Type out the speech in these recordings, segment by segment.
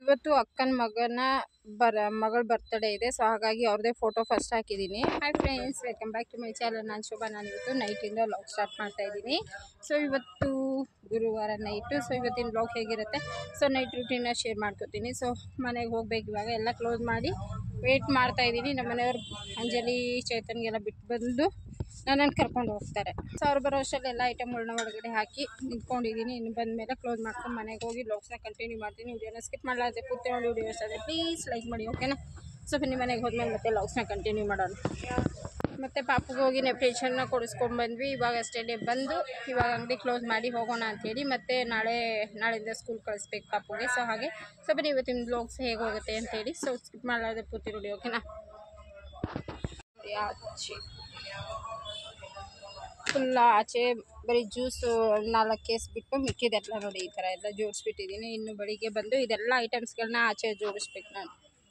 ಇವತ್ತು ಅಕ್ಕನ ಮಗಳ ಬರ್ತ್ಡೇ ಇದೆ. ಸೊ ಹಾಗಾಗಿ ಅವ್ರದೇ ಫೋಟೋ ಫಸ್ಟ್ ಹಾಕಿದ್ದೀನಿ. Hi friends, welcome back to my channel. ನಾನು ಶೋಭಾ. ನಾನು ಇವತ್ತು ನೈಟಿಂದ ವ್ಲಾಗ್ ಸ್ಟಾರ್ಟ್ ಮಾಡ್ತಾ ಇದ್ದೀನಿ. ಸೊ ಇವತ್ತು ಗುರುವಾರ ನೈಟು. ಸೊ ಇವತ್ತಿನ ವ್ಲಾಗ್ ಹೇಗಿರುತ್ತೆ, ಸೊ ನೈಟ್ ರೂಟೀನ ಶೇರ್ ಮಾಡ್ಕೊತೀನಿ. ಸೊ ಮನೆಗೆ ಹೋಗ್ಬೇಕು. ಇವಾಗ ಎಲ್ಲ ಕ್ಲೋಸ್ ಮಾಡಿ ವೆಯ್ಟ್ ಮಾಡ್ತಾ ಇದ್ದೀನಿ. ನಮ್ಮ ಮನೆಯವ್ರು ಅಂಜಲಿ ಚೇತನ್ಗೆಲ್ಲ ಬಿಟ್ಟು ಬಂದು ನನ್ನನ್ನು ಕರ್ಕೊಂಡು ಹೋಗ್ತಾರೆ. ಸೊ ಅವ್ರು ಬರೋ ಅಷ್ಟರಲ್ಲಿ ಎಲ್ಲ ಐಟಮ್ಗಳನ್ನ ಒಳಗಡೆ ಹಾಕಿ ನಿಂತ್ಕೊಂಡಿದ್ದೀನಿ. ಇನ್ನು ಬಂದ ಮೇಲೆ ಕ್ಲೋಸ್ ಮಾಡ್ಕೊಂಡು ಮನೆಗೆ ಹೋಗಿ ವ್ಲಾಗ್ಸ್ನ ಕಂಟಿನ್ಯೂ ಮಾಡ್ತೀನಿ. ವಿಡಿಯೋನ ಸ್ಕಿಪ್ ಮಾಡಲಾದೆ ಪೂರ್ತಿ ನೋಡಿ ವಿಡಿಯೋ ಇಷ್ಟ ಆದರೆ ಪ್ಲೀಸ್ ಲೈಕ್ ಮಾಡಿ, ಓಕೆನಾ? ಸೊ ಬನ್ನಿ ಮನೆಗೆ ಹೋದ್ಮೇಲೆ ಮತ್ತೆ ವ್ಲಾಗ್ಸ್ನ ಕಂಟಿನ್ಯೂ ಮಾಡೋಣ. ಮತ್ತು ಪಾಪಗೆ ಹೋಗಿ ನೆಪ್ರೇಷನ್ನ ಕೊಡಿಸ್ಕೊಂಡು ಬಂದ್ವಿ. ಇವಾಗ ಅಷ್ಟೇ ಬಂದು ಇವಾಗ ಅಂಗಡಿ ಕ್ಲೋಸ್ ಮಾಡಿ ಹೋಗೋಣ ಅಂಥೇಳಿ. ಮತ್ತು ನಾಳೆಯಿಂದ ಸ್ಕೂಲ್ ಕಳಿಸ್ಬೇಕು ಪಾಪುಗೆ. ಸೊ ಹಾಗೆ ಸೊ ಬನ್ನಿ ಇವತ್ತಿನ ವ್ಲಾಗ್ಸ್ ಹೇಗೆ ಹೋಗುತ್ತೆ ಅಂಥೇಳಿ. ಸೊ ಸ್ಕಿಪ್ ಮಾಡಲಾದೆ ಪೂರ್ತಿ ನೋಡಿ, ಓಕೆನಾ? ಆಚೆ ಫುಲ್ ಆಚೆ ಬರೀ ಜ್ಯೂಸು 4 ಕೇಸ್ ಬಿಟ್ಟು ಮಿಕ್ಕಿದೆಲ್ಲ ನೋಡಿ ಈ ಥರ ಎಲ್ಲ ಜೋಡಿಸ್ಬಿಟ್ಟಿದ್ದೀನಿ. ಇನ್ನು ಬೆಳಿಗ್ಗೆ ಬಂದು ಇದೆಲ್ಲ ಐಟಮ್ಸ್ಗಳನ್ನ ಆಚೆ ಜೋಡಿಸ್ಬೇಕು ನಾನು.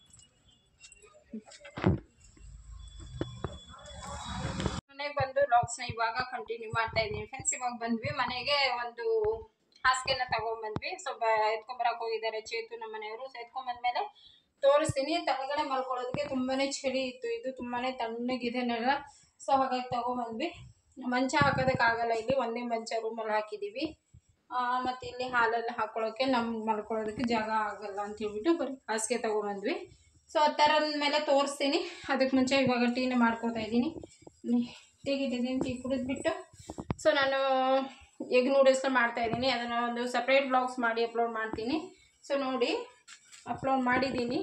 ಮನೆಗೆ ಬಂದು ವ್ಲಾಗ್ಸ್ನ ಇವಾಗ ಕಂಟಿನ್ಯೂ ಮಾಡ್ತಾ ಇದ್ದೀನಿ ಫ್ರೆಂಡ್ಸ್. ಇವಾಗ ಬಂದ್ವಿ ಮನೆಗೆ, ಒಂದು ಹಾಸಿಗೆನ ತಗೊಂಡ್ಬಂದ್ವಿ. ಸೊ ಎತ್ಕೊಂಬರಕ್ಕೆ ಹೋಗಿದ್ದಾರೆ ಚೇತು ನಮ್ಮ ಮನೆಯವರು. ಸೊ ಎತ್ಕೊಂಡ್ಬಂದ್ಮೇಲೆ ತೋರಿಸ್ತೀನಿ. ತಳಗಡೆ ಮಲ್ಕೊಳ್ಳೋದಕ್ಕೆ ತುಂಬಾ ಚಳಿ ಇತ್ತು, ಇದು ತುಂಬಾ ತಣ್ಣಗಿದೆ ನೆಲ. ಸೊ ಹಾಗಾಗಿ ತಗೊಂಡ್ಬಂದ್ವಿ. ಮಂಚ ಹಾಕೋದಕ್ಕಾಗಲ್ಲ, ಇಲ್ಲಿ ಒಂದೇ ಮಂಚ ರೂಮಲ್ಲಿ ಹಾಕಿದ್ದೀವಿ. ಮತ್ತು ಇಲ್ಲಿ ಹಾಲಲ್ಲಿ ಹಾಕೊಳ್ಳೋಕ್ಕೆ ನಮ್ಗೆ ಮಲ್ಕೊಳ್ಳೋದಕ್ಕೆ ಜಾಗ ಆಗಲ್ಲ ಅಂತ ಹೇಳ್ಬಿಟ್ಟು ಬರೀ ಹಾಸಿಗೆ ತೊಗೊಂಬಂದ್ವಿ. ಸೊ ಆ ಥರದ ಮೇಲೆ ತೋರಿಸ್ತೀನಿ. ಅದಕ್ಕೆ ಮುಂಚೆ ಇವಾಗ ಟೀನ ಮಾಡ್ಕೊತಾ ಇದ್ದೀನಿ. ಟೀಗಿಟ್ಟಿದ್ದೀನಿ, ಟೀ ಕುಡಿದ್ಬಿಟ್ಟು ಸೊ ನಾನು ಎಗ್ ನೂಡಲ್ಸ್ನ ಮಾಡ್ತಾಯಿದ್ದೀನಿ. ಅದನ್ನು ಒಂದು ಸಪ್ರೇಟ್ ಬ್ಲಾಗ್ಸ್ ಮಾಡಿ ಅಪ್ಲೋಡ್ ಮಾಡ್ತೀನಿ. ಸೊ ನೋಡಿ ಅಪ್ಲೋಡ್ ಮಾಡಿದ್ದೀನಿ.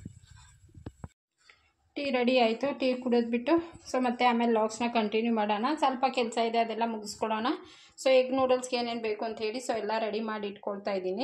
ಟೀ ರೆಡಿ ಆಯಿತು. ಟೀ ಕುಡಿದ್ಬಿಟ್ಟು ಸೊ ಮತ್ತೆ ಆಮೇಲೆ ವ್ಲಾಗ್ಸ್ನ ಕಂಟಿನ್ಯೂ ಮಾಡೋಣ. ಸ್ವಲ್ಪ ಕೆಲಸ ಇದೆ, ಅದೆಲ್ಲ ಮುಗಿಸ್ಕೊಡೋಣ. ಸೊ ಎಗ್ ನೂಡಲ್ಸ್ಗೆ ಏನೇನು ಬೇಕು ಅಂತ ಹೇಳಿ ಸೊ ಎಲ್ಲ ರೆಡಿ ಮಾಡಿ ಇಟ್ಕೊಳ್ತಾ ಇದ್ದೀನಿ.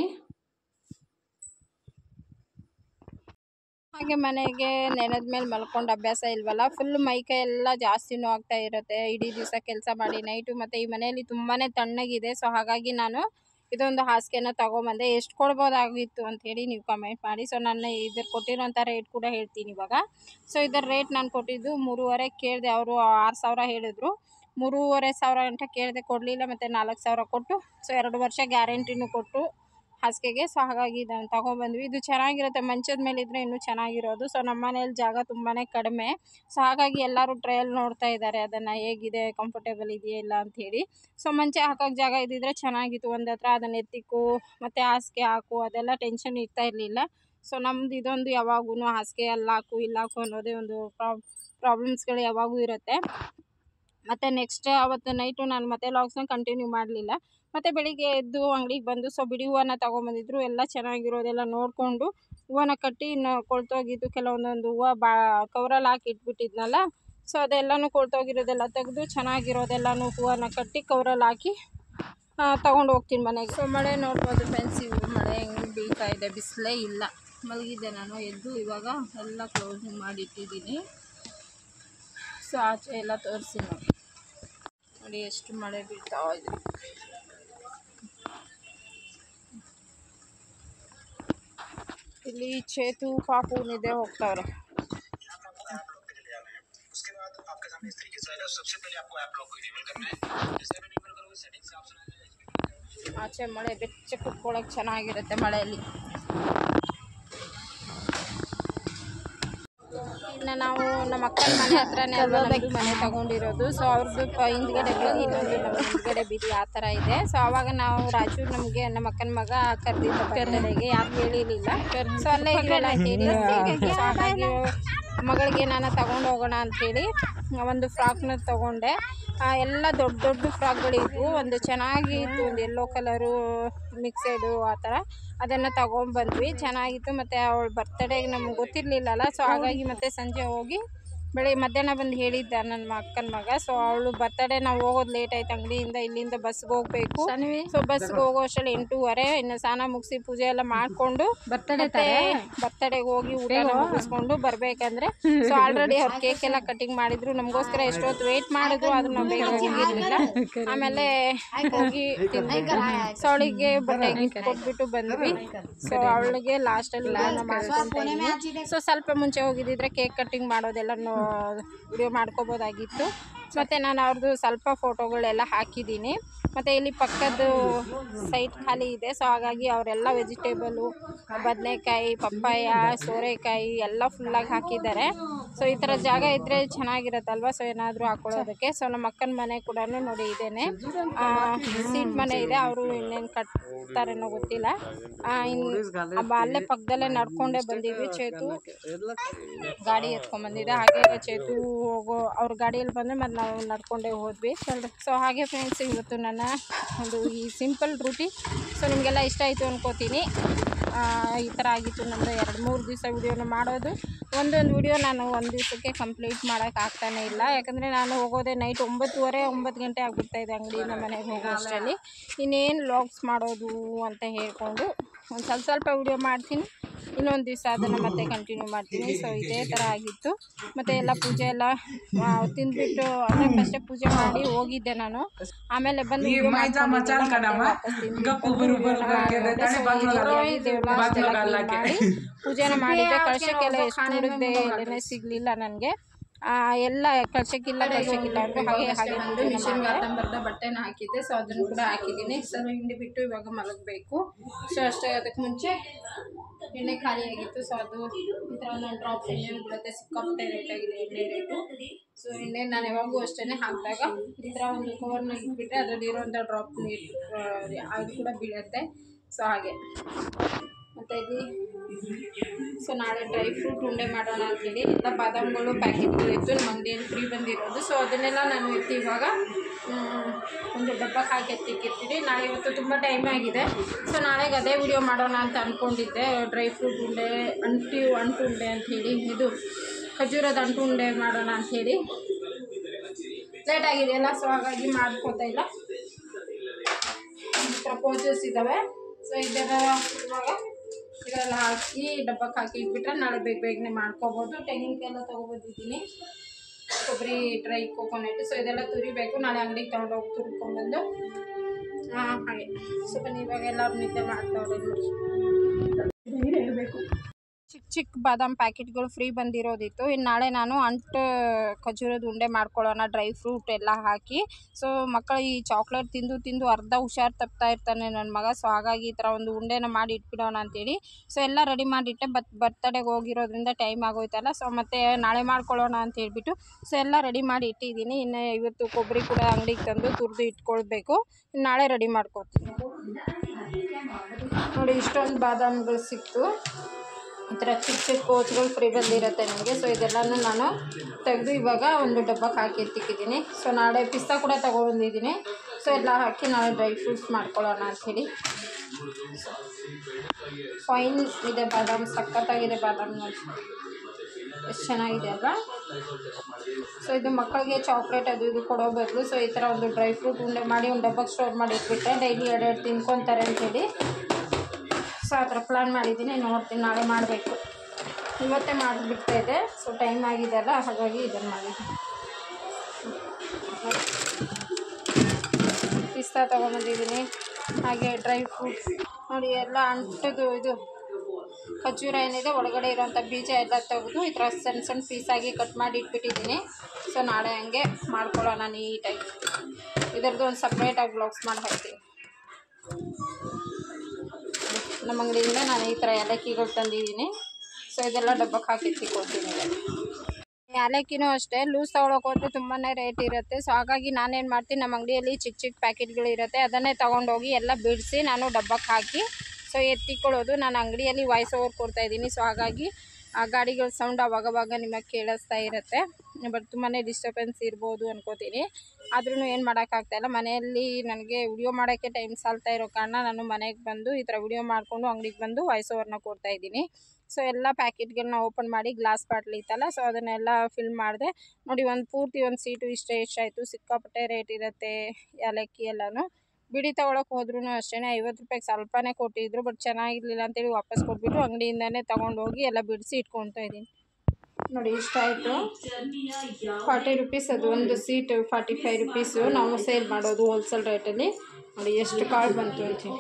ಹಾಗೆ ಮನೆಗೆ ನೆನೆದ ಮೇಲೆ ಮಲ್ಕೊಂಡು ಅಭ್ಯಾಸ ಇಲ್ವಲ್ಲ, ಫುಲ್ ಮೈಕೈ ಎಲ್ಲ ಜಾಸ್ತಿ ನೋವಾಗ್ತಾ ಇರುತ್ತೆ ಇಡೀ ದಿವಸ ಕೆಲಸ ಮಾಡಿ ನೈಟು. ಮತ್ತು ಈ ಮನೆಯಲ್ಲಿ ತುಂಬಾ ತಣ್ಣಗಿದೆ. ಸೊ ಹಾಗಾಗಿ ನಾನು ಇದೊಂದು ಹಾಸಿಗೆನ ತೊಗೊಂಬಂದೆ. ಎಷ್ಟು ಕೊಡ್ಬೋದಾಗಿತ್ತು ಅಂಥೇಳಿ ನೀವು ಕಮೆಂಟ್ ಮಾಡಿ. ಸೊ ನಾನು ಇದ್ರ ಕೊಟ್ಟಿರೋಂಥ ರೇಟ್ ಕೂಡ ಹೇಳ್ತೀನಿ ಇವಾಗ. ಸೊ ಇದರ ರೇಟ್ ನಾನು ಕೊಟ್ಟಿದ್ದು 3,500 ಕೇಳಿದೆ. ಅವರು 6,000 ಹೇಳಿದ್ರು. 3,500 ಗಂಟೆ ಕೇಳಿದೆ, ಕೊಡಲಿಲ್ಲ. ಮತ್ತು 4,000 ಕೊಟ್ಟು ಸೊ 2 ವರ್ಷ ಗ್ಯಾರಂಟಿನೂ ಕೊಟ್ಟು ಹಾಸಿಗೆಗೆ. ಸೊ ಹಾಗಾಗಿ ಇದನ್ನು ತೊಗೊಂಬಂದ್ವಿ. ಇದು ಚೆನ್ನಾಗಿರುತ್ತೆ, ಮಂಚದ ಮೇಲೆ ಇದ್ದರೆ ಇನ್ನೂ ಚೆನ್ನಾಗಿರೋದು. ಸೊ ನಮ್ಮ ಮನೇಲಿ ಜಾಗ ತುಂಬಾ ಕಡಿಮೆ. ಸೊ ಹಾಗಾಗಿ ಎಲ್ಲರೂ ಟ್ರಯಲ್ ನೋಡ್ತಾ ಇದ್ದಾರೆ ಅದನ್ನು, ಹೇಗಿದೆ, ಕಂಫರ್ಟೇಬಲ್ ಇದೆಯಾ ಇಲ್ಲ ಅಂಥೇಳಿ. ಸೊ ಮಂಚ ಹಾಕೋಕ್ಕೆ ಜಾಗ ಇದ್ದಿದ್ರೆ ಚೆನ್ನಾಗಿತ್ತು. ಒಂದು ಹತ್ರ ಅದನ್ನು ಎತ್ತಿಕ್ಕು ಮತ್ತು ಹಾಸಿಗೆ ಹಾಕು ಅದೆಲ್ಲ ಟೆನ್ಷನ್ ಇರ್ತಾ ಇರಲಿಲ್ಲ. ಸೊ ನಮ್ಮದು ಇದೊಂದು ಯಾವಾಗೂ ಹಾಸಿಗೆ ಅಲ್ಲಾಕು ಇಲ್ಲಾಕು ಅನ್ನೋದೇ ಒಂದು ಪ್ರಾಬ್ಲಮ್ಸ್ಗಳು ಯಾವಾಗೂ ಇರುತ್ತೆ. ಮತ್ತು ನೆಕ್ಸ್ಟ್ ಅವತ್ತು ನೈಟು ನಾನು ಮತ್ತೆ ವ್ಲಾಗ್ಸ್ನ ಕಂಟಿನ್ಯೂ ಮಾಡಲಿಲ್ಲ. ಮತ್ತು ಬೆಳಿಗ್ಗೆ ಎದ್ದು ಅಂಗಡಿಗೆ ಬಂದು ಸೊ ಬಿಡಿ ಹೂವನ್ನ ತೊಗೊಂಬಂದಿದ್ರು. ಎಲ್ಲ ಚೆನ್ನಾಗಿರೋದೆಲ್ಲ ನೋಡಿಕೊಂಡು ಹೂವನ್ನ ಕಟ್ಟಿ, ಇನ್ನು ಕೊಳ್ತೋಗಿದ್ದು ಕೆಲವೊಂದೊಂದು ಹೂವು ಕವರಲ್ಲಿ ಹಾಕಿ ಇಟ್ಬಿಟ್ಟಿದ್ನಲ್ಲ. ಸೊ ಅದೆಲ್ಲನೂ ಕೊಳ್ತೋಗಿರೋದೆಲ್ಲ ತೆಗೆದು ಚೆನ್ನಾಗಿರೋದೆಲ್ಲನೂ ಹೂವನ್ನ ಕಟ್ಟಿ ಕವರಲ್ಲಿ ಹಾಕಿ ತೊಗೊಂಡು ಹೋಗ್ತೀನಿ ಮನೆಗೆ. ಸೊ ಮಳೆ ನೋಡ್ಬೋದು ಫ್ರೆಂಡ್ಸ್, ಇವು ಮಳೆ ಹೆಂಗೆ ಬೀಳ್ತಾ ಇದೆ, ಬಿಸಿಲೇ ಇಲ್ಲ. ಮಲಗಿದ್ದೆ ನಾನು, ಎದ್ದು ಇವಾಗ ಎಲ್ಲ ಕ್ಲೋಸಿಂಗ್ ಮಾಡಿಟ್ಟಿದ್ದೀನಿ. ಸೊ ಆಚೆ ಎಲ್ಲ ತೋರಿಸಿ ನೋಡಿ ಎಷ್ಟು ಮಳೆ ಬೀಳ್ತಾ ಇದೆ. ಇಲ್ಲಿ ಚೇತು ಪಾಪು ನಿದ್ದೆ ಹೋಗ್ತಾವ್ರೆ. ಆಚೆ ಮಳೆ ಬೆಚ್ಚ ಕುತ್ಕೊಳ್ಳೋಕೆ ಚೆನ್ನಾಗಿರುತ್ತೆ ಮಳೆಯಲ್ಲಿ. ಇನ್ನು ನಾವು ನಮ್ಮ ಅಕ್ಕನ ಮನೆ ಹತ್ರನೇ ಅಲ್ವಾ ನಮ್ಮದು ಮನೆ ತೊಗೊಂಡಿರೋದು. ಸೊ ಅವ್ರದ್ದು ಹಿಂದ್ಗಡೆ ಬೀದಿ, ಇನ್ನೊಂದು ನಮ್ಮ ಹಿಂದ್ಗಡೆ ಬೀದಿ ಆ ಥರ ಇದೆ. ಸೊ ಆವಾಗ ನಾವು ರಾಜು ನಮಗೆ ನಮ್ಮ ಅಕ್ಕನ ಮಗ ಕರೆದಿದ್ದ ಬರ್ತ್ಡೇಗೆ, ಯಾರು ಹೇಳಿರಲಿಲ್ಲ. ಸೊ ಅಲ್ಲೇ ಇದೆಯಲ್ಲ ಅಂತೇಳಿ ಸೊ ಹಾಗಾಗಿ ಮಗಳಿಗೆ ನಾನು ತಗೊಂಡು ಹೋಗೋಣ ಅಂಥೇಳಿ ಒಂದು ಫ್ರಾಕ್ನ ತೊಗೊಂಡೆ. ಎಲ್ಲ ದೊಡ್ಡ ದೊಡ್ಡ ಫ್ರಾಕ್ಗಳಿದ್ವು. ಒಂದು ಚೆನ್ನಾಗಿತ್ತು, ಒಂದು ಯೆಲ್ಲೋ ಕಲರು ಮಿಕ್ಸೆಡು ಆ ಥರ. ಅದನ್ನು ತೊಗೊಂಡ್ಬಂದ್ವಿ, ಚೆನ್ನಾಗಿತ್ತು. ಮತ್ತು ಅವಳ ಬರ್ತಡೇಗೆ ನಮ್ಗೆ ಗೊತ್ತಿರಲಿಲ್ಲಲ್ಲ. ಸೊ ಹಾಗಾಗಿ ಮತ್ತೆ ಸಂಜೆ ಹೋಗಿ ಮಧ್ಯಾಹ್ನ ಬಂದು ಹೇಳಿದ್ದ ನನ್ನ ಅಕ್ಕನ ಮಗ. ಸೊ ಅವಳು ಬರ್ತಡೇ ನಾವು ಹೋಗೋದು ಲೇಟ್ ಆಯ್ತು ಅಂಗಡಿಯಿಂದ, ಇಲ್ಲಿಂದ ಬಸ್ಗೆ ಹೋಗಬೇಕು. ಸೊ ಬಸ್ಗೆ ಹೋಗೋ ಅಷ್ಟರಲ್ಲಿ 8:30. ಇನ್ನು ಸ್ನಾನ ಮುಗಿಸಿ ಪೂಜೆ ಎಲ್ಲ ಮಾಡಿಕೊಂಡು ಬರ್ತಡೇಗೆ ಹೋಗಿ ಊಟ ಮುಗಿಸ್ಕೊಂಡು ಬರಬೇಕಂದ್ರೆ ಸೊ ಆಲ್ರೆಡಿ ಅವ್ರು ಕೇಕ್ ಎಲ್ಲ ಕಟಿಂಗ್ ಮಾಡಿದ್ರು. ನಮಗೋಸ್ಕರ ಎಷ್ಟೊತ್ತು ವೆಯ್ಟ್ ಮಾಡಿದ್ರು, ಅದನ್ನ ನಾವು ಬೇಗ ಹೋಗಿರಲಿಲ್ಲ. ಆಮೇಲೆ ಹೋಗಿ ಸೊ ಅವಳಿಗೆ ಬಟ್ಟೆ ಕೊಟ್ಬಿಟ್ಟು ಬಂದ್ವಿ. ಸೊ ಅವಳಿಗೆ ಲಾಸ್ಟಲ್ಲಿ ಮಾಡ್ಕೊಂತೀನಿ. ಸೊ ಸ್ವಲ್ಪ ಮುಂಚೆ ಹೋಗಿದ್ದಿದ್ರೆ ಕೇಕ್ ಕಟಿಂಗ್ ಮಾಡೋದೆಲ್ಲ ವಿಡಿಯೋ ಮಾಡ್ಕೋಬೋದಾಗಿತ್ತು. ಮತ್ತು ನಾನು ಅವ್ರದ್ದು ಸ್ವಲ್ಪ ಫೋಟೋಗಳೆಲ್ಲ ಹಾಕಿದ್ದೀನಿ. ಮತ್ತು ಇಲ್ಲಿ ಪಕ್ಕದ್ದು ಸೈಟ್ ಖಾಲಿ ಇದೆ. ಸೊ ಹಾಗಾಗಿ ಅವರೆಲ್ಲ ವೆಜಿಟೇಬಲು, ಬದನೆಕಾಯಿ, ಪಪ್ಪಾಯ, ಸೋರೆಕಾಯಿ ಎಲ್ಲ ಫುಲ್ಲಾಗಿ ಹಾಕಿದ್ದಾರೆ. ಸೊ ಈ ಥರ ಜಾಗ ಇದ್ದರೆ ಚೆನ್ನಾಗಿರುತ್ತಲ್ವ. ಸೊ ಏನಾದರೂ ಹಾಕೊಳ್ಳೋದಕ್ಕೆ. ಸೊ ನಮ್ಮ ಅಕ್ಕನ ಮನೆ ಕೂಡ ನೋಡಿ ಇದೇನೆ, ಸೀಟ್ ಮನೆ ಇದೆ. ಅವರು ಇನ್ನೇನು ಕಟ್ತಾರೇನೋ ಗೊತ್ತಿಲ್ಲ. ಅಲ್ಲೇ ಪಕ್ಕದಲ್ಲೇ ನಡ್ಕೊಂಡೇ ಬಂದಿದ್ವಿ. ಚೇತು ಗಾಡಿ ಎತ್ಕೊಂಡ್ಬಂದಿದೆ. ಹಾಗೆ ಚೇತು ಹೋಗೋ ಅವ್ರ ಗಾಡಿಯಲ್ಲಿ ಬಂದರೆ ಮತ್ತು ನಾವು ನಡ್ಕೊಂಡೇ ಹೋದ್ವಿ. ಸೊ ಹಾಗೆ ಫ್ರೆಂಡ್ಸ್, ಇವತ್ತು ನನ್ನ ಒಂದು ಈ ಸಿಂಪಲ್ ರೂಟೀನ್. ಸೊ ನಿಮಗೆಲ್ಲ ಇಷ್ಟ ಆಯಿತು ಅನ್ಕೋತೀನಿ. ಈ ಥರ ಆಗಿತ್ತು ನಮ್ಮದು 2-3 ದಿವಸ ವೀಡಿಯೋನ ಮಾಡೋದು. ಒಂದೊಂದು ವೀಡಿಯೋ ನಾನು ಒಂದು ದಿವಸಕ್ಕೆ ಕಂಪ್ಲೀಟ್ ಮಾಡೋಕ್ಕಾಗ್ತಾನೆ ಇಲ್ಲ. ಯಾಕಂದರೆ ನಾನು ಹೋಗೋದೇ ನೈಟ್ 9 ಗಂಟೆ ಆಗಿಬಿಡ್ತಾಯಿದೆ ಅಂಗಡಿಯಿಂದ ಮನೆಗೆ ಹೋಗೋ ಅಷ್ಟರಲ್ಲಿ. ಇನ್ನೇನು ವ್ಲಾಗ್ಸ್ ಮಾಡೋದು ಅಂತ ಹೇಳ್ಕೊಂಡು ಒಂದು ಸ್ವಲ್ಪ ವೀಡಿಯೋ ಮಾಡ್ತೀನಿ. ಇನ್ನೊಂದು ದಿವಸ ಅದನ್ನು ಮತ್ತೆ ಕಂಟಿನ್ಯೂ ಮಾಡ್ತೀನಿ. ಸೊ ಇದೇ ಥರ ಆಗಿತ್ತು. ಮತ್ತು ಎಲ್ಲ ಪೂಜೆ ಎಲ್ಲ ತಿಂದ್ಬಿಟ್ಟು ಅಂದರೆ ಫಸ್ಟೇ ಪೂಜೆ ಮಾಡಿ ಹೋಗಿದ್ದೆ ನಾನು. ಆಮೇಲೆ ಬಂದು ಮಾಡಿ ಪೂಜೆನ ಮಾಡಿದ್ದೆ. ಕಳಶಕ್ಕೆಲ್ಲ ಎಷ್ಟು ನೋಡಿದ್ದೆ ಎಲ್ಲೇ ಸಿಗಲಿಲ್ಲ ನನಗೆ. ಎಲ್ಲ ಕಳ್ಸಕ್ಕಿಲ್ಲ ಅಂದರು. ಹಾಗೆ ಬಂದು ಮಿಷಿನ್ಗೆ ಅರ್ಧಂಬರ್ಧ ಬಟ್ಟೆನ ಹಾಕಿದ್ದೆ. ಸೊ ಅದನ್ನು ಕೂಡ ಹಾಕಿದ್ದೀನಿ. ಸೊ ಹಿಂಡಿ ಬಿಟ್ಟು ಇವಾಗ ಮಲಗಬೇಕು. ಸೊ ಅಷ್ಟೇ, ಅದಕ್ಕೆ ಮುಂಚೆ ಎಣ್ಣೆ ಖಾಲಿ ಆಗಿತ್ತು. ಸೊ ಅದು ಈ ಥರ ಒಂದು ಡ್ರಾಪ್ ಎಣ್ಣೆ ಬಿಡುತ್ತೆ. ಸಿಕ್ಕಾಪಟ್ಟೆ ರೇಟ್ ಆಗಿದೆ ಎಣ್ಣೆ ರೇಟು. ಸೊ ಎಣ್ಣೆ ನಾನು ಯಾವಾಗೂ ಅಷ್ಟೇ ಹಾಕಿದಾಗ ಈ ಥರ ಒಂದು ಕವರ್ನ ಇಟ್ಬಿಟ್ರೆ ಅದರಲ್ಲಿ ಇರೋವಂಥ ಡ್ರಾಪ್ ಅದು ಕೂಡ ಬೀಳುತ್ತೆ. ಸೊ ಹಾಗೆ ಮತ್ತು ಇಲ್ಲಿ ಸೊ ನಾಳೆ ಡ್ರೈ ಫ್ರೂಟ್ ಉಂಡೆ ಮಾಡೋಣ ಅಂತೇಳಿ ಎಲ್ಲ ಬಾದಾಮ್ಗಳು ಪ್ಯಾಕೆಟ್ಗಳು ಇತ್ತು ನಮ್ಮ ಅಂಗಡಿಯಲ್ಲಿ ಫ್ರೀ ಬಂದಿರೋದು. ಸೊ ಅದನ್ನೆಲ್ಲ ನಾನು ಎತ್ತಿ ಇವಾಗ ಒಂದು ಡಬ್ಬಕ್ಕೆ ಹಾಕಿ ಎತ್ತಿಕ್ಕಿರ್ತೀನಿ. ನಾಳೆ ಇವತ್ತು ತುಂಬ ಟೈಮ್ ಆಗಿದೆ. ಸೊ ನಾಳೆಗೆ ಅದೇ ವಿಡಿಯೋ ಮಾಡೋಣ ಅಂತ ಅಂದ್ಕೊಂಡಿದ್ದೆ. ಡ್ರೈ ಫ್ರೂಟ್ ಉಂಡೆ, ಅಂಟು ಉಂಡೆ ಅಂಥೇಳಿ, ಇದು ಖಜೂರದ ಅಂಟು ಉಂಡೆ ಮಾಡೋಣ ಅಂಥೇಳಿ. ಲೇಟ್ ಆಗಿದೆಯಲ್ಲ, ಸೊ ಹಾಗಾಗಿ ಮಾಡ್ಕೋತಾ ಇಲ್ಲ. ಪ್ರಪೋಸಸ್ ಇದ್ದಾವೆ. ಸೊ ಇದೆಲ್ಲ ಇವಾಗ ಇದೆಲ್ಲ ಹಾಕಿ ಡಬ್ಬಕ್ಕೆ ಹಾಕಿ ಇಟ್ಬಿಟ್ರೆ ನಾಳೆ ಬೇಗನೆ ಮಾಡ್ಕೋಬೋದು. ತೆಂಗಿನಕಾಯೆಲ್ಲ ತೊಗೊಬಂದಿದ್ದೀನಿ, ಕೊಬ್ಬರಿ, ಡ್ರೈ ಕೋಕೋನಟ್. ಸೊ ಇದೆಲ್ಲ ತುರಿಬೇಕು. ನಾಳೆ ಅಂಗಡಿಗೆ ತೊಗೊಂಡೋಗಿ ತುರ್ಕೊಂಡ್ಬಂದು ಹಾಗೆ. ಸೊ ಬನ್ನಿ, ಇವಾಗ ಎಲ್ಲರೂ ನಿದ್ದೆ ಮಾಡ್ತಾವ್ರೆ ನೋಡಿ. ಹೇಳಬೇಕು, ಚಿಕ್ಕ ಬಾದಾಮ್ ಪ್ಯಾಕೆಟ್ಗಳು ಫ್ರೀ ಬಂದಿರೋದಿತ್ತು. ಇನ್ನು ನಾಳೆ ನಾನು ಖಜೂರದ ಉಂಡೆ ಮಾಡ್ಕೊಳ್ಳೋಣ, ಡ್ರೈ ಫ್ರೂಟ್ ಎಲ್ಲ ಹಾಕಿ. ಸೊ ಮಕ್ಕಳು ಈ ಚಾಕ್ಲೇಟ್ ತಿಂದು ಅರ್ಧ ಹುಷಾರು ತಪ್ತಾ ಇರ್ತಾನೆ ನನ್ನ ಮಗ. ಸೊ ಹಾಗಾಗಿ ಈ ಥರ ಒಂದು ಉಂಡೆನ ಮಾಡಿ ಇಟ್ಬಿಡೋಣ ಅಂತೇಳಿ. ಸೊ ಎಲ್ಲ ರೆಡಿ ಮಾಡಿಟ್ಟೆ. ಬರ್ತಡೆಗೆ ಹೋಗಿರೋದ್ರಿಂದ ಟೈಮ್ ಆಗೋಯ್ತಲ್ಲ. ಸೊ ಮತ್ತೆ ನಾಳೆ ಮಾಡ್ಕೊಳ್ಳೋಣ ಅಂತ ಹೇಳ್ಬಿಟ್ಟು ಸೊ ಎಲ್ಲ ರೆಡಿ ಮಾಡಿ ಇಟ್ಟಿದ್ದೀನಿ. ಇನ್ನು ಇವತ್ತು ಕೊಬ್ಬರಿ ಕೂಡ ಅಂಗಡಿಗೆ ತಂದು ತುರಿದು ಇಟ್ಕೊಳ್ಬೇಕು. ನಾಳೆ ರೆಡಿ ಮಾಡ್ಕೊಡ್ತೀನಿ ನೋಡಿ. ಇಷ್ಟೊಂದು ಬಾದಾಮ್ಗಳು ಸಿಕ್ತು. ಈ ಥರ ಚಿಕ್ಕ ಕೋಚ್ಗಳು ಫ್ರೀ ಬಂದಿರುತ್ತೆ ನನಗೆ. ಸೊ ಇದೆಲ್ಲನೂ ನಾನು ತೆಗೆದು ಇವಾಗ ಒಂದು ಡಬ್ಬಕ್ಕೆ ಹಾಕಿ ಎತ್ತಿಕ್ಕಿದ್ದೀನಿ. ಸೊ ನಾಳೆ ಪಿಸ್ತಾ ಕೂಡ ತೊಗೊಬಂದಿದ್ದೀನಿ. ಸೊ ಎಲ್ಲ ಹಾಕಿ ನಾಳೆ ಡ್ರೈ ಫ್ರೂಟ್ಸ್ ಮಾಡ್ಕೊಳ್ಳೋಣ ಅಂಥೇಳಿ. ಫೈನ್ ಇದೆ ಬಾದಾಮ್, ಸಖತ್ತಾಗಿದೆ ಬಾದಾಮ್ ನೋಡಿ, ಎಷ್ಟು ಚೆನ್ನಾಗಿದೆ ಅಲ್ವಾ. ಸೊ ಇದು ಮಕ್ಕಳಿಗೆ ಚಾಕ್ಲೇಟ್ ಅದು ಇದು ಕೊಡೋ ಬದಲು ಸೊ ಈ ಥರ ಒಂದು ಡ್ರೈ ಫ್ರೂಟ್ ಉಂಡೆ ಮಾಡಿ ಒಂದು ಡಬ್ಬಕ್ಕೆ ಸ್ಟೋರ್ ಮಾಡಿ ಇಟ್ಬಿಟ್ರೆ ಡೈಲಿ 2 ತಿನ್ಕೊತಾರೆ ಅಂಥೇಳಿ. ಸೊ ಆ ಥರ ಪ್ಲ್ಯಾನ್ ಮಾಡಿದ್ದೀನಿ. ನೋಡ್ತೀನಿ, ನಾಳೆ ಮಾಡಬೇಕು. ಇವತ್ತೇ ಮಾಡಿಬಿಡ್ತಾಯಿದ್ದೆ. ಸೊ ಟೈಮ್ ಆಗಿದೆ ಅಲ್ಲ, ಹಾಗಾಗಿ ಇದನ್ನು ಮಾಡಿದ್ದೀನಿ. ಪಿಸ್ತಾ ತೊಗೊಂಬಂದಿದ್ದೀನಿ. ಹಾಗೆ ಡ್ರೈ ಫ್ರೂಟ್ಸ್ ನೋಡಿ, ಎಲ್ಲ ಅಂಟದು ಇದು ಖಜೂರ ಏನಿದೆ ಒಳಗಡೆ ಇರೋಂಥ ಬೀಜ ಎಲ್ಲ ತೆಗೆದು ಈ ಥರ ಸಣ್ಣ ಪೀಸಾಗಿ ಕಟ್ ಮಾಡಿ ಇಟ್ಬಿಟ್ಟಿದ್ದೀನಿ. ಸೊ ನಾಳೆ ಹಂಗೆ ಮಾಡ್ಕೊಳ್ಳೋಣ ನೀಟಾಗಿ. ಇದರದ್ದು ಒಂದು ಸಪ್ರೇಟಾಗಿ ಬ್ಲಾಗ್ಸ್ ಮಾಡಿ ಹಾಕ್ತೀನಿ. ನಮ್ಮ ಅಂಗಡಿಯಿಂದ ನಾನು ಈ ಥರ ಏಲಕ್ಕಿಗಳು ತಂದಿದ್ದೀನಿ. ಸೊ ಇದೆಲ್ಲ ಡಬ್ಬಕ್ಕೆ ಹಾಕಿ ಎತ್ತಿಕೊಡ್ತೀನಿ. ಏಲಕ್ಕಿನೂ ಅಷ್ಟೇ ಲೂಸ್ ತೊಗೊಳಕ್ಕೆ ಹೋದರೆ ತುಂಬಾ ರೇಟ್ ಇರುತ್ತೆ. ಸೊ ಹಾಗಾಗಿ ನಾನೇನು ಮಾಡ್ತೀನಿ, ನಮ್ಮ ಅಂಗಡಿಯಲ್ಲಿ ಚಿಕ್ಕ ಪ್ಯಾಕೆಟ್ಗಳಿರುತ್ತೆ, ಅದನ್ನೇ ತೊಗೊಂಡೋಗಿ ಎಲ್ಲ ಬಿಡಿಸಿ ನಾನು ಡಬ್ಬಕ್ಕೆ ಹಾಕಿ ಸೊ ಎತ್ತಿಕೊಳ್ಳೋದು. ನಾನು ಅಂಗಡಿಯಲ್ಲಿ ವಾಯ್ಸ್ ಓವರ್ ಕೊಡ್ತಾಯಿದ್ದೀನಿ. ಸೊ ಹಾಗಾಗಿ ಆ ಗಾಡಿಗಳ ಸೌಂಡ್ ಅವಾಗವಾಗ ನಿಮಗೆ ಕೇಳಿಸ್ತಾ ಇರುತ್ತೆ. ಬಟ್ ತುಂಬಾ ಡಿಸ್ಟರ್ಬೆನ್ಸ್ ಇರ್ಬೋದು ಅನ್ಕೋತೀನಿ. ಆದ್ರೂ ಏನು ಮಾಡೋಕ್ಕಾಗ್ತಾಯಿಲ್ಲ. ಮನೆಯಲ್ಲಿ ನನಗೆ ವಿಡಿಯೋ ಮಾಡೋಕ್ಕೆ ಟೈಮ್ ಸಾಲ್ತಾ ಇರೋ ಕಾರಣ ನಾನು ಮನೆಗೆ ಬಂದು ಈ ಥರ ವಿಡಿಯೋ ಮಾಡಿಕೊಂಡು ಅಂಗಡಿಗೆ ಬಂದು ವಾಯ್ಸ್ ಓವರ್ನ ಕೊಡ್ತಾಯಿದ್ದೀನಿ. ಸೊ ಎಲ್ಲ ಪ್ಯಾಕೆಟ್ಗಳನ್ನ ಓಪನ್ ಮಾಡಿ ಗ್ಲಾಸ್ ಬಾಟ್ಲಿ ಇತ್ತಲ್ಲ, ಸೊ ಅದನ್ನೆಲ್ಲ ಫಿಲ್ ಮಾಡಿದೆ ನೋಡಿ. ಪೂರ್ತಿ ಒಂದು ಸೀಟು ಎಷ್ಟಾಯಿತು. ಸಿಕ್ಕಾಪಟ್ಟೆ ರೇಟ್ ಇರುತ್ತೆ ಏಲಕ್ಕಿ ಎಲ್ಲನೂ. ಬಿಡಿ ತೊಗೊಳಕ್ಕೆ ಹೋದ್ರೂ ಅಷ್ಟೇ 50 ರೂಪಾಯಿಗೆ ಸ್ವಲ್ಪನೇ ಕೊಟ್ಟಿದ್ರು. ಬಟ್ ಚೆನ್ನಾಗಿರಲಿಲ್ಲ ಅಂತೇಳಿ ವಾಪಸ್ ಕೊಟ್ಬಿಟ್ಟು ಅಂಗಡಿಯಿಂದನೇ ತೊಗೊಂಡೋಗಿ ಎಲ್ಲ ಬಿಡಿಸಿ ಇಟ್ಕೊಳ್ತಾ ಇದ್ದೀನಿ ನೋಡಿ. ಇಷ್ಟ ಆಯಿತು. 40 ರುಪೀಸ್ ಅದು ಒಂದು ಸೀಟು. 45 ರುಪೀಸು ನಾವು ಸೇಲ್ ಮಾಡೋದು ಹೋಲ್ಸೇಲ್ ರೇಟಲ್ಲಿ. ನೋಡಿ ಎಷ್ಟು ಕಾಳು ಬಂತು ಅಂತೀನಿ.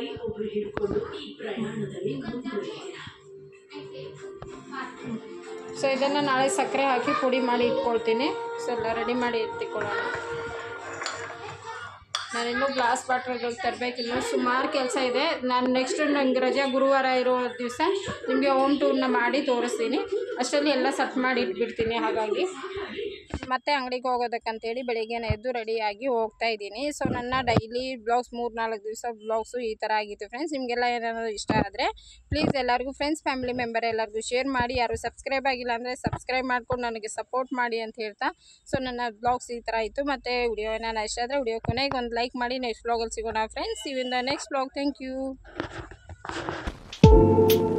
ಸೊ ಇದನ್ನು ನಾಳೆ ಸಕ್ಕರೆ ಹಾಕಿ ಪುಡಿ ಮಾಡಿ ಇಟ್ಕೊಳ್ತೀನಿ. ಸೊ ಎಲ್ಲ ರೆಡಿ ಮಾಡಿ ಎತ್ತಿಕೊಳ್ಳೋಣ ನಾನಿನ್ನೂ ಗ್ಲಾಸ್ ಬಾಟ್ಲ್ಗಳು ತರಬೇಕು, ಇನ್ನೂ ಸುಮಾರು ಕೆಲಸ ಇದೆ. ನಾನು ನೆಕ್ಸ್ಟ್ ನಂಗೆ ರಜೆ ಗುರುವಾರ ಇರೋ ದಿವಸ ನಿಮಗೆ ಹೋಮ್ ಟೂರ್ನ ಮಾಡಿ ತೋರಿಸ್ತೀನಿ. ಅಷ್ಟರಲ್ಲಿ ಎಲ್ಲ ಸೆಟ್ ಮಾಡಿ ಇಟ್ಬಿಡ್ತೀನಿ. ಹಾಗಾಗಿ ಮತ್ತೆ ಅಂಗಡಿಗೆ ಹೋಗೋದಕ್ಕಂತೇಳಿ ಬೆಳಿಗ್ಗೆನೇ ಎದ್ದು ರೆಡಿಯಾಗಿ ಹೋಗ್ತಾ ಇದ್ದೀನಿ. ಸೊ ನನ್ನ ಡೈಲಿ ಬ್ಲಾಗ್ಸ್ 3-4 ದಿವಸ ಬ್ಲಾಗ್ಸು ಈ ಥರ ಆಗಿತ್ತು ಫ್ರೆಂಡ್ಸ್. ನಿಮಗೆಲ್ಲ ಏನಾದರೂ ಇಷ್ಟ ಆದರೆ ಪ್ಲೀಸ್ ಎಲ್ಲರಿಗೂ ಫ್ರೆಂಡ್ಸ್ ಫ್ಯಾಮಿಲಿ ಮೆಂಬರ್ ಎಲ್ಲರಿಗೂ ಶೇರ್ ಮಾಡಿ. ಯಾರು ಸಬ್ಸ್ಕ್ರೈಬ್ ಆಗಿಲ್ಲ ಅಂದರೆ ಸಬ್ಸ್ಕ್ರೈಬ್ ಮಾಡ್ಕೊಂಡು ನನಗೆ ಸಪೋರ್ಟ್ ಮಾಡಿ ಅಂತ ಹೇಳ್ತಾ, ಸೊ ನನ್ನ ಬ್ಲಾಗ್ಸ್ ಈ ಥರ ಇತ್ತು. ಮತ್ತು ವಿಡಿಯೋ ಏನಾರು ಇಷ್ಟ ಆದರೆ ವಿಡಿಯೋ ಕೊನೆಗೆ ಒಂದು ಲೈಕ್ ಮಾಡಿ. ನೆಕ್ಸ್ಟ್ ಬ್ಲಾಗಲ್ಲಿ ಸಿಗೋಣ ಫ್ರೆಂಡ್ಸ್. ಇವಿಂದ ನೆಕ್ಸ್ಟ್ ಬ್ಲಾಗ್. Thank you.